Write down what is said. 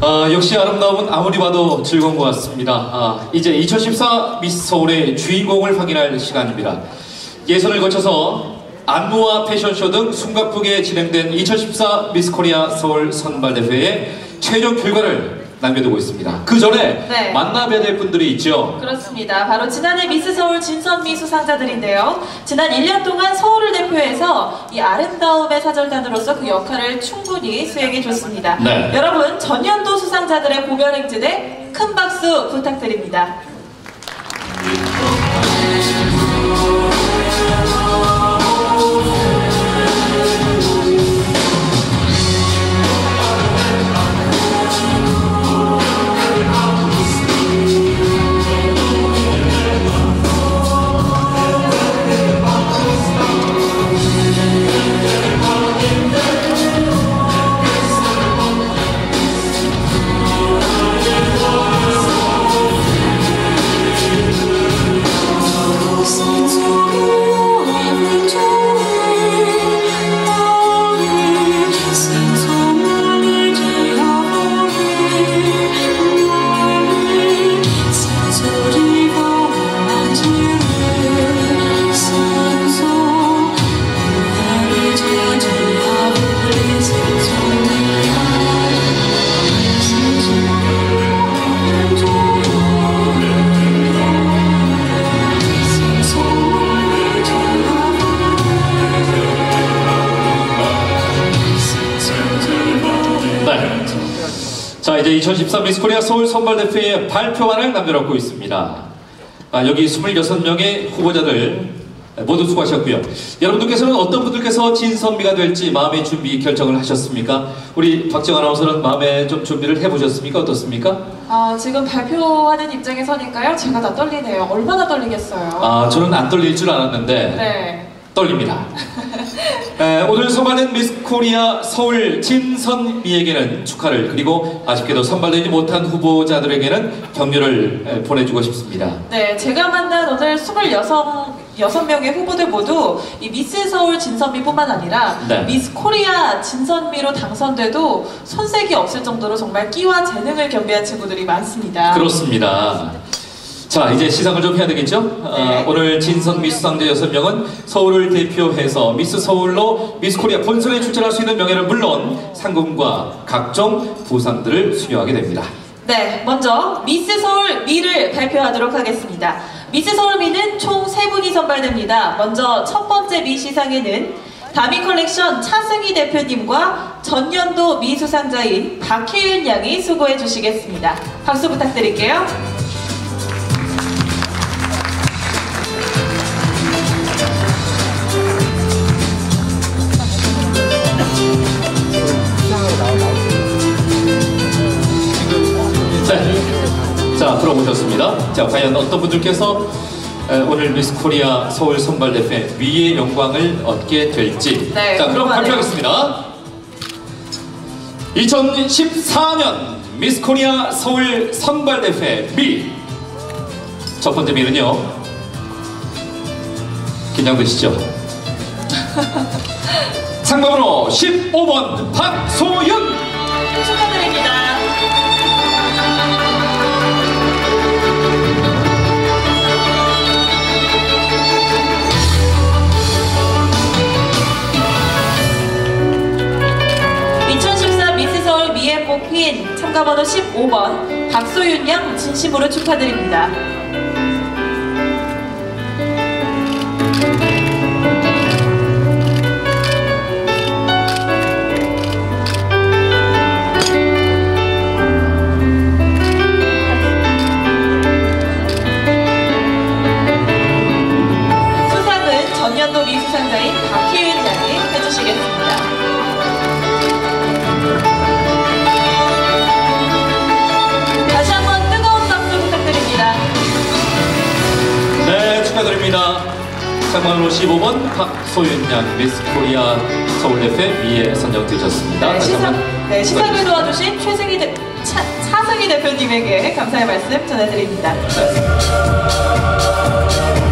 역시 아름다움은 아무리 봐도 즐거운 것 같습니다. 이제 2014 미스 서울의 주인공을 확인할 시간입니다. 예선을 거쳐서 안무와 패션쇼 등 숨가쁘게 진행된 2014 미스 코리아 서울 선발대회의 최종 결과를 남겨두고 있습니다. 그 전에 만나봐야 될 분들이 있죠. 그렇습니다. 바로 지난해 미스 서울 진선미 수상자들인데요. 지난 1년 동안 서울을 대표해서 이 아름다움의 사절단으로서 그 역할을 충분히 수행해줬습니다. 여러분, 전년도 수상자들의 고별 행진에 큰 박수 부탁드립니다. 자, 이제 2014 미스 코리아 서울 선발대회의 발표안을 남겨놓고 있습니다. 여기 26명의 후보자들 모두 수고하셨고요. 여러분들께서는 어떤 분들께서 진선미가 될지 마음의 준비 결정을 하셨습니까? 우리 박지영 아나운서는 마음에 좀 준비를 해보셨습니까? 어떻습니까? 지금 발표하는 입장에 서니까요. 제가 다 떨리네요. 얼마나 떨리겠어요. 저는 안 떨릴 줄 알았는데 떨립니다. 오늘 선발된 미스 코리아 서울 진선미에게는 축하를, 그리고 아쉽게도 선발되지 못한 후보자들에게는 격려를 보내주고 싶습니다. 네, 제가 만난 오늘 26명의 후보들 모두 이 미스 서울 진선미뿐만 아니라 미스 코리아 진선미로 당선돼도 손색이 없을 정도로 정말 끼와 재능을 겸비한 친구들이 많습니다. 그렇습니다. 자, 이제 시상을 좀 해야 되겠죠? 오늘 진선미 수상자 6명은 서울을 대표해서 미스 서울로 미스 코리아 본선에 출전할 수 있는 명예는 물론 상금과 각종 보상들을 수여하게 됩니다. 먼저 미스 서울 미를 발표하도록 하겠습니다. 미스 서울 미는 총 3분이 선발됩니다. 먼저 첫 번째 미 시상에는 다미 컬렉션 차승희 대표님과 전년도 미 수상자인 박혜윤 양이 수고해 주시겠습니다. 박수 부탁드릴게요. 자, 들어보셨습니다. 자, 과연 어떤 분들께서 오늘 미스 코리아 서울 선발대회 미의 영광을 얻게 될지. 자, 그럼 발표하겠습니다. 2014년 미스 코리아 서울 선발대회 미. 첫 번째 미는요. 긴장되시죠? 상번호 15번 박소윤. 축하드립니다. 뽑힌 참가번호 15번 박소윤 양 진심으로 축하드립니다. 수상은 전년도 미수상자인 박혜윤 양이 해주시겠습니다. 축하드립니다. 상번호 15번 박소윤 양 미스 코리아 서울대회 미에 선정되셨습니다. 시상을 도와주신 차승희 대표님에게 감사의 말씀 전해드립니다.